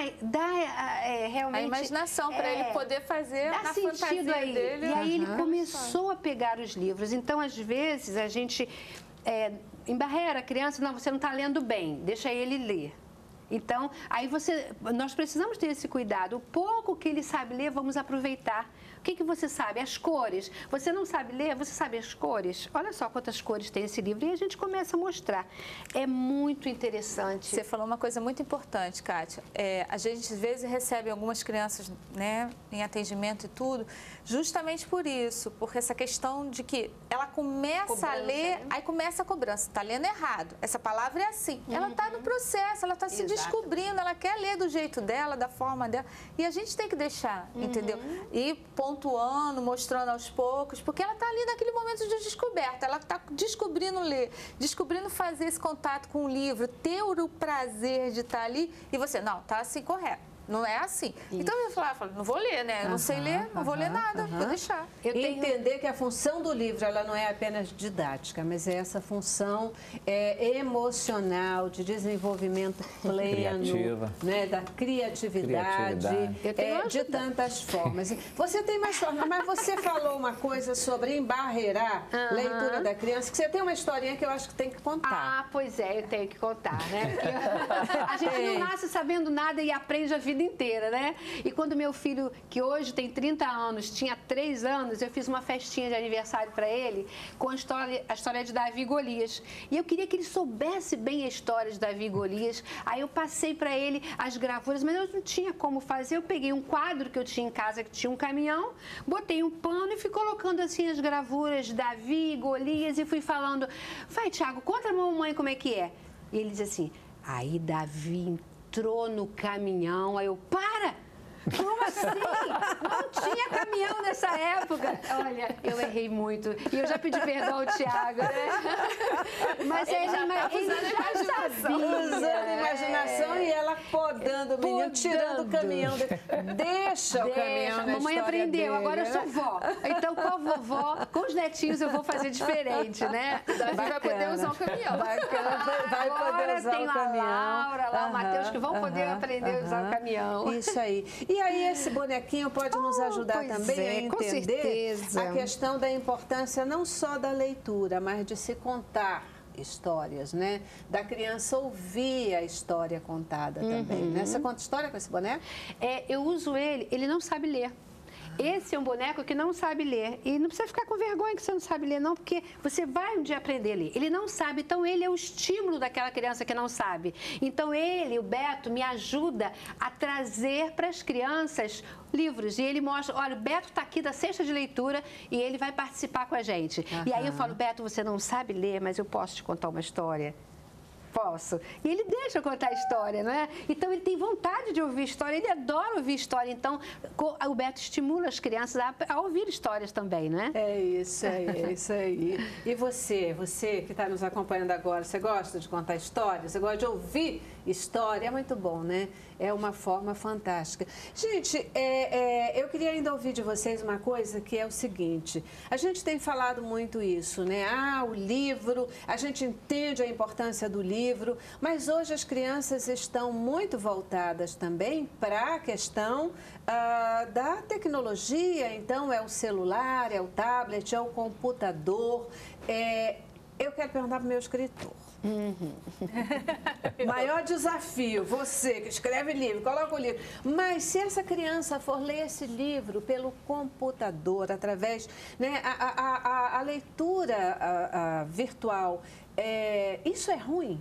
dá é, realmente... a imaginação para é, ele poder fazer dá na sentido fantasia aí. dele. E aí uhum. ele começou a pegar os livros. Então, às vezes, a gente... É, embarreira a criança, não, você não está lendo bem, deixa ele ler. Então, aí você, nós precisamos ter esse cuidado. O pouco que ele sabe ler, vamos aproveitar. O que, que você sabe? As cores. Você não sabe ler, você sabe as cores? Olha só quantas cores tem esse livro. E a gente começa a mostrar. É muito interessante. Você falou uma coisa muito importante, Kátia. É, a gente, às vezes, recebe algumas crianças, né, em atendimento e tudo, justamente por isso. Porque essa questão de que ela começa cobrança, a ler, né? Aí começa a cobrança. Está lendo errado. Essa palavra é assim. Uhum. Ela está no processo, ela está se Exato. descobrindo, ela quer ler do jeito dela, da forma dela. E a gente tem que deixar, uhum. entendeu? E pontuando, mostrando aos poucos, porque ela está ali naquele momento de descoberta, ela está descobrindo ler, descobrindo fazer esse contato com o livro, ter o prazer de estar ali, e você, não, está assim correto. Não é assim. Isso. Então eu falava, não vou ler, né? Eu não uh-huh, sei ler, não uh-huh, vou ler nada, uh-huh. vou deixar. Eu tenho... Entender que a função do livro, ela não é apenas didática, mas é essa função é, emocional, de desenvolvimento pleno, Criativa. Né, da criatividade, criatividade. É, de tantas formas. Você tem mais formas, mas você falou uma coisa sobre embarrear a uh-huh. leitura da criança, que você tem uma historinha que eu acho que tem que contar. Ah, pois é, eu tenho que contar, né? A gente não nasce sabendo nada e aprende a vida inteira, né? E quando meu filho, que hoje tem trinta anos, tinha três anos, eu fiz uma festinha de aniversário para ele com a história, a história de Davi e Golias. E eu queria que ele soubesse bem a história de Davi e Golias. Aí eu passei para ele as gravuras, mas eu não tinha como fazer. Eu peguei um quadro que eu tinha em casa, que tinha um caminhão, botei um pano e fui colocando assim as gravuras de Davi e Golias e fui falando, vai, Tiago, conta a mamãe como é que é. E ele diz assim, aí Davi entrou no caminhão, aí eu, para! Como assim? Não tinha caminhão nessa época. Olha, eu errei muito. E eu já pedi perdão ao Tiago, né? Mas ele, já, tá ele já sabia. Usando a imaginação e ela podando o menino, tirando o caminhão. De... Deixa o Deixa. caminhão na Mamãe aprendeu, dele, agora né? eu sou vó. Então, com a vovó, com os netinhos, eu vou fazer diferente, né? Davi vai poder usar o caminhão. Bacana, vai poder usar tem o caminhão. a Laura, lá, uh-huh, o Matheus, que vão uh-huh, poder aprender uh-huh. a usar o caminhão. Isso aí. E aí esse bonequinho pode nos ajudar oh, também é, a entender a questão da importância não só da leitura, mas de se contar histórias, né? Da criança ouvir a história contada uhum. também, né? Você conta história com esse boneco? É, eu uso ele, ele não sabe ler. Esse é um boneco que não sabe ler. E não precisa ficar com vergonha que você não sabe ler, não, porque você vai um dia aprender a ler. Ele não sabe, então ele é o estímulo daquela criança que não sabe. Então ele, o Beto, me ajuda a trazer para as crianças livros. E ele mostra, olha, o Beto está aqui da cesta de leitura e ele vai participar com a gente. Uhum. E aí eu falo, Beto, você não sabe ler, mas eu posso te contar uma história. Posso. E ele deixa eu contar a história, né? Então, ele tem vontade de ouvir história, ele adora ouvir história. Então, o Beto estimula as crianças a, a ouvir histórias também, né? É isso aí, é isso aí. E você, você que está nos acompanhando agora, você gosta de contar histórias? Você gosta de ouvir história? É muito bom, né? É uma forma fantástica. Gente, é, é, eu queria ainda ouvir de vocês uma coisa que é o seguinte. A gente tem falado muito isso, né? Ah, o livro, a gente entende a importância do livro, mas hoje as crianças estão muito voltadas também para a questão ah, da tecnologia. Então, é o celular, é o tablet, é o computador. É, eu quero perguntar para o meu escritor. Uhum. Maior desafio, você que escreve livro, coloca o livro. Mas se essa criança for ler esse livro pelo computador, através, né, a, a, a, a leitura a, a virtual, é, isso é ruim?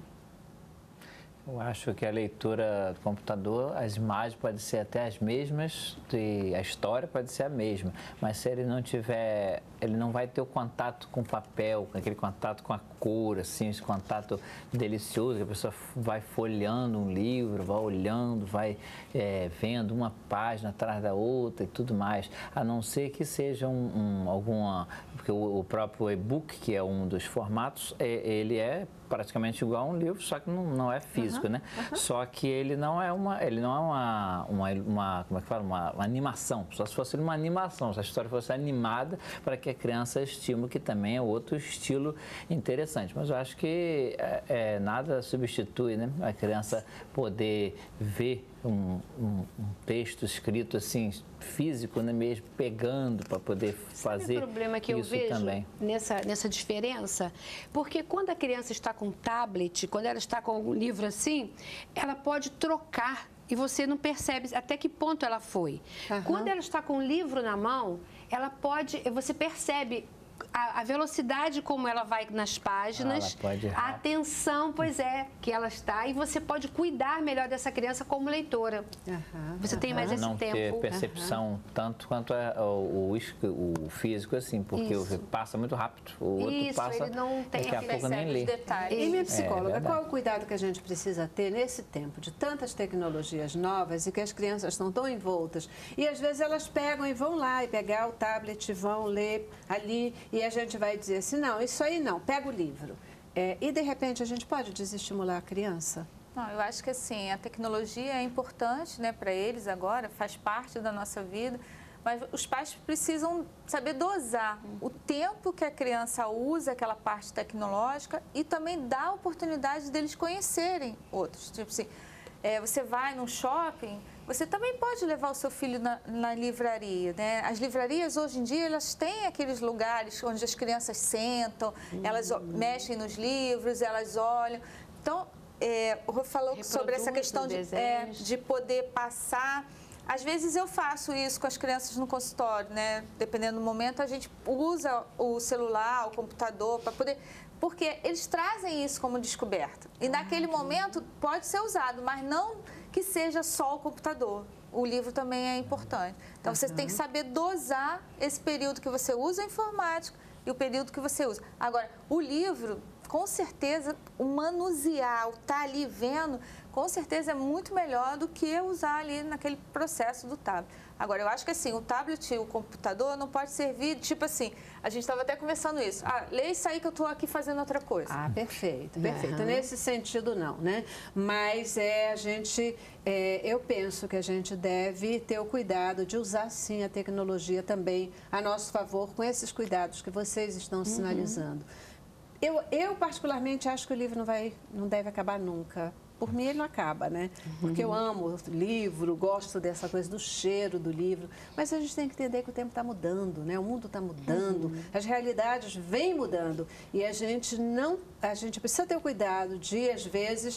Eu acho que a leitura do computador, as imagens podem ser até as mesmas e a história pode ser a mesma, mas se ele não tiver, ele não vai ter o contato com o papel, aquele contato com a cor, assim, esse contato delicioso, que a pessoa vai folheando um livro, vai olhando, vai é, vendo uma página atrás da outra e tudo mais, a não ser que seja um, um, alguma, porque o, o próprio e-book, que é um dos formatos, é, ele é praticamente igual a um livro, só que não, não é físico, uhum, né? Uhum. Só que ele não é uma, ele não é uma, uma, uma como é que fala, uma, uma animação. Só se fosse uma animação, se a história fosse animada para que a criança estimule, que também é outro estilo interessante. Mas eu acho que é, é, nada substitui, né? A criança poder ver um, um, um texto escrito assim, físico, né, mesmo, pegando para poder fazer. Sabe o problema que eu vejo também nessa, nessa diferença? Porque quando a criança está com tablet, quando ela está com um livro assim, ela pode trocar e você não percebe até que ponto ela foi. Uhum. Quando ela está com o livro na mão, ela pode, você percebe a, a velocidade como ela vai nas páginas, a atenção, pois é, que ela está, e você pode cuidar melhor dessa criança como leitora. Uhum, você uhum. tem mais esse não tempo. Não ter percepção uhum. tanto quanto é o, o, o físico, assim, porque Isso. passa muito rápido, o outro Isso, passa, ele não tem daqui a pouco nem lê. E minha psicóloga, é qual o cuidado que a gente precisa ter nesse tempo de tantas tecnologias novas e que as crianças estão tão envoltas, e às vezes elas pegam e vão lá e pegar o tablet, vão ler ali, e a gente vai dizer assim, não, isso aí não, pega o livro. É, e, de repente, a gente pode desestimular a criança? Não, eu acho que, assim, a tecnologia é importante, né, para eles agora, faz parte da nossa vida, mas os pais precisam saber dosar o tempo que a criança usa aquela parte tecnológica e também dar a oportunidade deles conhecerem outros. Tipo assim, é, você vai num shopping, você também pode levar o seu filho na, na livraria, né? As livrarias, hoje em dia, elas têm aqueles lugares onde as crianças sentam, uhum. elas mexem nos livros, elas olham. Então, é, o Rô falou Reproduz sobre essa questão de, é, de poder passar. Às vezes eu faço isso com as crianças no consultório, né? Dependendo do momento, a gente usa o celular, o computador, para poder... Porque eles trazem isso como descoberta. E naquele momento pode ser usado, mas não que seja só o computador. O livro também é importante. Então, uhum. você tem que saber dosar esse período que você usa a informática e o período que você usa. Agora, o livro, com certeza, o manusear, o estar ali vendo, com certeza é muito melhor do que usar ali naquele processo do tablet. Agora, eu acho que assim, o tablet e o computador não pode servir, tipo assim, a gente estava até conversando isso. Ah, lê isso aí que eu estou aqui fazendo outra coisa. Ah, perfeito, perfeito. Uhum. Nesse sentido, não, né? Mas é, a gente, é, eu penso que a gente deve ter o cuidado de usar, sim, a tecnologia também a nosso favor, com esses cuidados que vocês estão uhum. sinalizando. Eu, eu, particularmente, acho que o livro não, vai, não deve acabar nunca. Por mim, ele não acaba, né? Porque eu amo o livro, gosto dessa coisa do cheiro do livro, mas a gente tem que entender que o tempo está mudando, né? O mundo está mudando, uhum. as realidades vêm mudando e a gente não, a gente precisa ter o cuidado de, às vezes,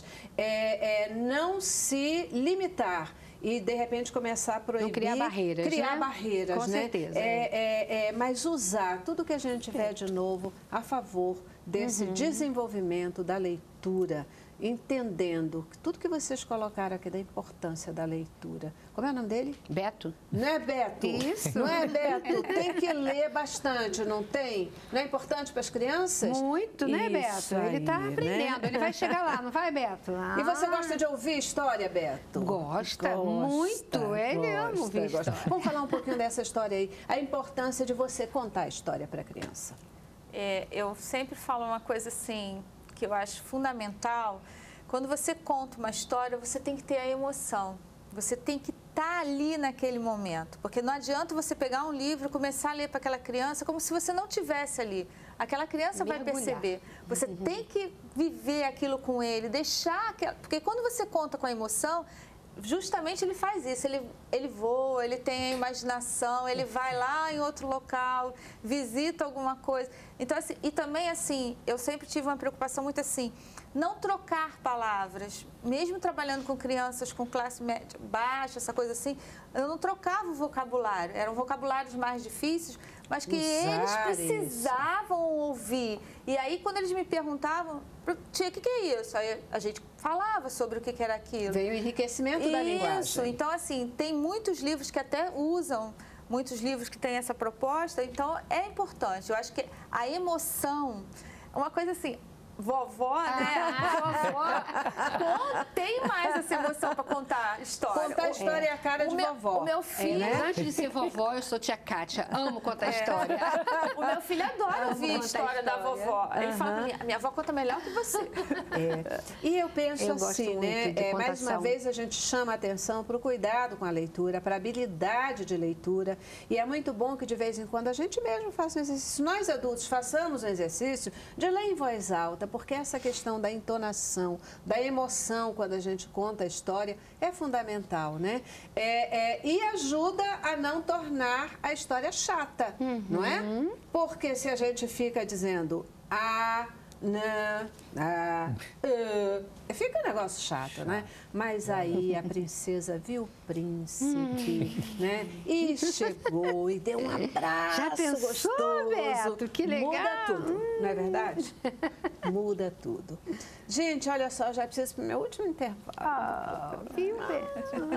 é, é, não se limitar e, de repente, começar a proibir... Não criar barreiras, Criar né? barreiras, Com né? certeza. É, é, é, mas usar tudo que a gente tiver de novo a favor desse uhum. desenvolvimento da leitura. entendendo tudo que vocês colocaram aqui da importância da leitura. Como é o nome dele? Beto. Não é Beto? Isso. Não é Beto? Tem que ler bastante, não tem? Não é importante para as crianças? Muito, né, Isso Beto? Ele está aí, aprendendo, né? ele vai chegar lá, não vai, Beto? Ah. E você gosta de ouvir história, Beto? Gosta, muito. Ele ama ouvir gosta. história. Vamos falar um pouquinho dessa história aí. A importância de você contar a história para a criança. É, eu sempre falo uma coisa assim, que eu acho fundamental. Quando você conta uma história, você tem que ter a emoção. Você tem que estar ali naquele momento. Porque não adianta você pegar um livro e começar a ler para aquela criança como se você não tivesse ali. Aquela criança vai Mergulhar. perceber. Você uhum. tem que viver aquilo com ele, deixar aquela... Porque quando você conta com a emoção, justamente ele faz isso. Ele, ele voa, ele tem a imaginação, ele vai lá em outro local, visita alguma coisa. Então, assim, e também, assim, eu sempre tive uma preocupação muito assim, não trocar palavras. Mesmo trabalhando com crianças com classe média baixa, essa coisa assim, eu não trocava o vocabulário. Eram vocabulários mais difíceis, mas que Usar eles precisavam isso. ouvir. E aí, quando eles me perguntavam, tia, o que, que é isso? Aí a gente falava sobre o que, que era aquilo. Veio o enriquecimento isso. da linguagem. Isso. Então, assim, tem muitos livros que até usam, muitos livros que têm essa proposta. Então, é importante. Eu acho que a emoção, uma coisa assim... Vovó, né? Vovó tem mais essa emoção para contar história. Contar história é a cara o de meu, vovó. O meu filho... É, né? Antes de ser vovó, eu sou tia Kátia. Amo contar é. história. O meu filho adora ouvir a história, história da vovó. Ele uhum. fala, minha, minha avó conta melhor que você. É. E eu penso eu assim, né? É, mais uma vez a gente chama a atenção para o cuidado com a leitura, para a habilidade de leitura. E é muito bom que de vez em quando a gente mesmo faça um exercício. Nós adultos façamos um exercício de ler em voz alta, porque essa questão da entonação, da emoção quando a gente conta a história é fundamental, né? É, é, e ajuda a não tornar a história chata, uhum. não é? Porque se a gente fica dizendo a, na, a, uh, fica um negócio chato, chato, né? Mas aí a princesa viu o príncipe, hum. né? E chegou e deu um abraço Já pensou, gostoso. Beto? Que legal. Muda tudo, hum. não é verdade? Muda tudo. Gente, olha só, já preciso para o meu último intervalo. Ah, viu, Beto?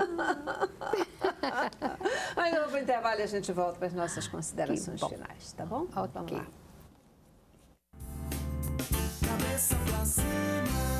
Aí no intervalo a gente volta para as nossas considerações finais, tá bom? Ok. Vamos lá. Cabeça pra cima.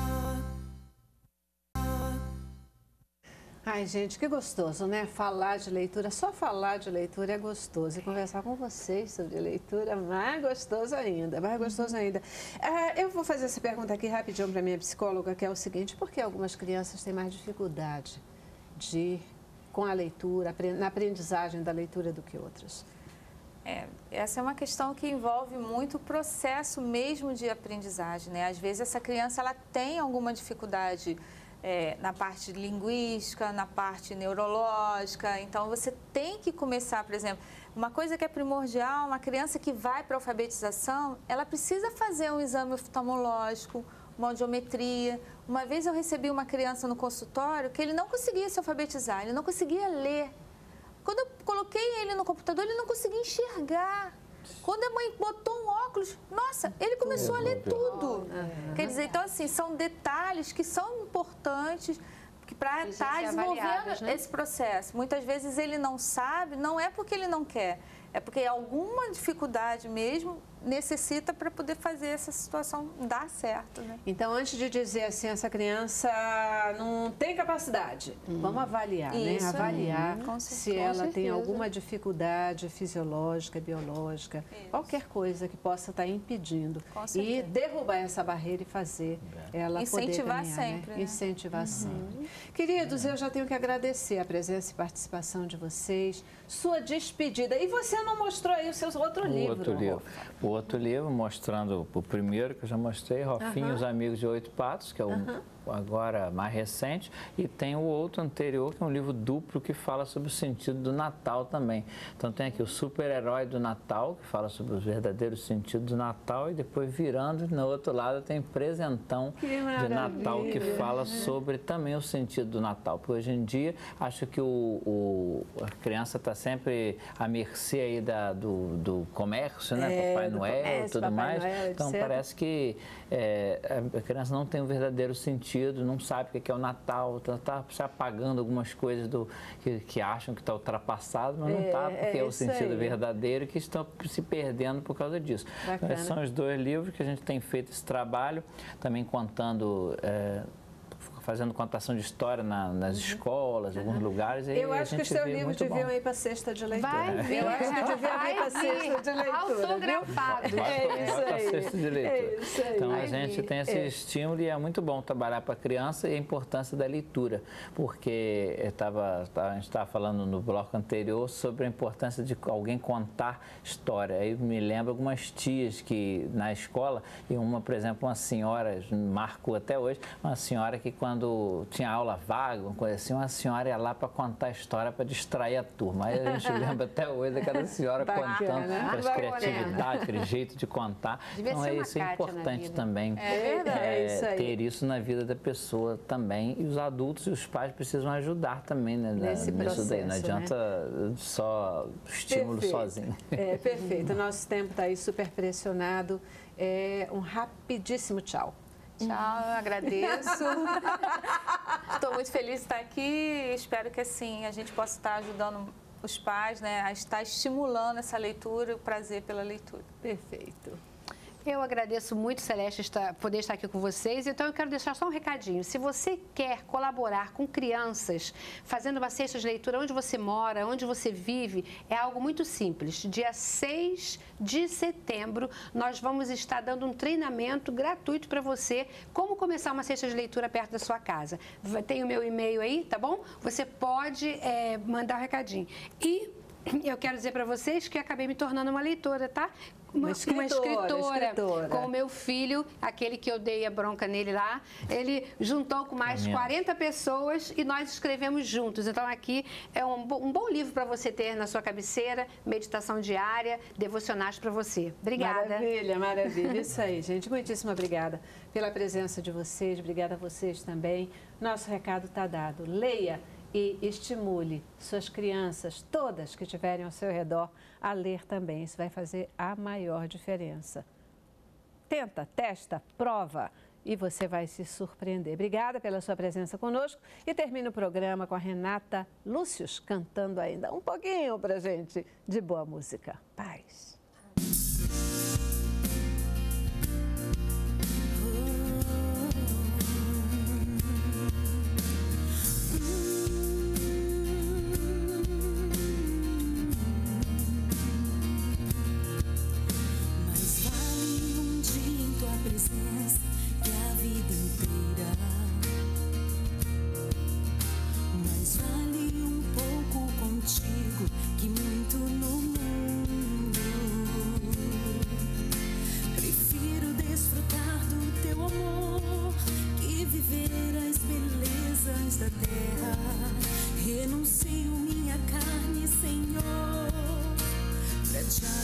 Ai, gente, que gostoso, né? Falar de leitura, só falar de leitura é gostoso. E conversar com vocês sobre leitura, mais gostoso ainda, mais gostoso ainda. Ah, eu vou fazer essa pergunta aqui rapidinho para minha psicóloga, que é o seguinte: por que algumas crianças têm mais dificuldade de, com a leitura, na aprendizagem da leitura do que outras? É, essa é uma questão que envolve muito o processo mesmo de aprendizagem, né? Às vezes essa criança ela tem alguma dificuldade É, na parte linguística, na parte neurológica. Então, você tem que começar, por exemplo, uma coisa que é primordial, uma criança que vai para a alfabetização, ela precisa fazer um exame oftalmológico, uma audiometria. Uma vez eu recebi uma criança no consultório que ele não conseguia se alfabetizar, ele não conseguia ler. Quando eu coloquei ele no computador, ele não conseguia enxergar. Quando a mãe botou um óculos, nossa, ele começou a ler tudo. Uhum. Quer dizer, então assim, são detalhes que são importantes para estar desenvolvendo né? esse processo. Muitas vezes ele não sabe, não é porque ele não quer, é porque alguma dificuldade mesmo necessita para poder fazer essa situação dar certo, né? Então, antes de dizer assim, essa criança não tem capacidade, hum. vamos avaliar, Isso, né? Avaliar hum, se ela certeza. tem alguma dificuldade fisiológica, biológica, Isso. qualquer coisa que possa estar impedindo. E derrubar essa barreira e fazer é. ela Incentivar poder caminhar, sempre. Né? Né? Incentivar uhum. sempre. Queridos, eu já tenho que agradecer a presença e participação de vocês, sua despedida. E você não mostrou aí o seu outro o livro, outro livro. O outro livro, mostrando o primeiro que eu já mostrei, Rofinho e uhum. os Amigos de Oito Patos, que é o, uhum. agora mais recente, e tem o outro anterior, que é um livro duplo que fala sobre o sentido do Natal também. Então tem aqui o Super-Herói do Natal, que fala sobre o verdadeiro sentido do Natal, e depois virando, no outro lado tem Presentão de Natal, que fala sobre também o sentido do Natal. Porque hoje em dia, acho que o, o, a criança está sempre à mercê aí da, do, do comércio, né? É, Papai Noel e tudo Papai mais. Noel, então etcétera. parece que é, a criança não tem um verdadeiro sentido, não sabe o que é o Natal, está tá se apagando algumas coisas do, que, que acham que está ultrapassado, mas não está, porque é, é o sentido aí. verdadeiro, que estão se perdendo por causa disso. Então, esses são os dois livros que a gente tem feito esse trabalho, também contando... É, fazendo contação de história na, nas uhum. escolas, em uhum. alguns lugares. Eu acho que os seus livros deviam ir para a cesta de leitura. Vai vir. Eu acho que deviam ir para a cesta de leitura. Autografado. É isso aí. Cesta de leitura. É isso aí. Então, vai a gente vir. tem esse é. estímulo e é muito bom trabalhar para a criança e a importância da leitura, porque eu tava, a gente estava falando no bloco anterior sobre a importância de alguém contar história. Aí me lembro algumas tias que na escola, e uma, por exemplo, uma senhora, marcou até hoje, uma senhora que quando Quando tinha aula vaga, uma coisa assim, uma senhora ia lá para contar a história para distrair a turma. Aí a gente lembra até hoje daquela senhora Bacana, contando né? com a criatividade, aquele jeito de contar. Devia então ser é uma isso, é Kátia importante também. É verdade, é, é isso aí. ter isso na vida da pessoa também. E os adultos e os pais precisam ajudar também, né? Nesse nisso processo, daí. Não adianta né? só estímulo Perfeito. sozinho. É, perfeito. O nosso tempo está aí super pressionado. É, um rapidíssimo tchau. Tchau, agradeço. Estou muito feliz de estar aqui. Espero que assim a gente possa estar ajudando os pais, né, a estar estimulando essa leitura, o prazer pela leitura. Perfeito. Eu agradeço muito, Celeste, estar, poder estar aqui com vocês. Então, eu quero deixar só um recadinho. Se você quer colaborar com crianças, fazendo uma cesta de leitura onde você mora, onde você vive, é algo muito simples. Dia seis de setembro, nós vamos estar dando um treinamento gratuito para você, como começar uma cesta de leitura perto da sua casa. Tem o meu e-mail aí, tá bom? Você pode é, mandar um recadinho. E eu quero dizer para vocês que acabei me tornando uma leitora, tá? Uma, uma, escritora, uma escritora, escritora, com o meu filho, aquele que eu dei a bronca nele lá, ele juntou com mais de quarenta pessoas e nós escrevemos juntos. Então aqui é um, um bom livro para você ter na sua cabeceira, meditação diária, devocionais para você. Obrigada. Maravilha, maravilha. Isso aí, gente. Muitíssimo obrigada pela presença de vocês, obrigada a vocês também. Nosso recado está dado. Leia e estimule suas crianças, todas que estiverem ao seu redor, a ler também. Isso vai fazer a maior diferença. Tenta, testa, prova e você vai se surpreender. Obrigada pela sua presença conosco e termino o programa com a Renata Lúcius cantando ainda um pouquinho pra gente de boa música. Paz. Que a vida inteira, mais vale um pouco contigo que muito no mundo. Prefiro desfrutar do teu amor que viver as belezas da terra. Renuncio minha carne, Senhor, pra te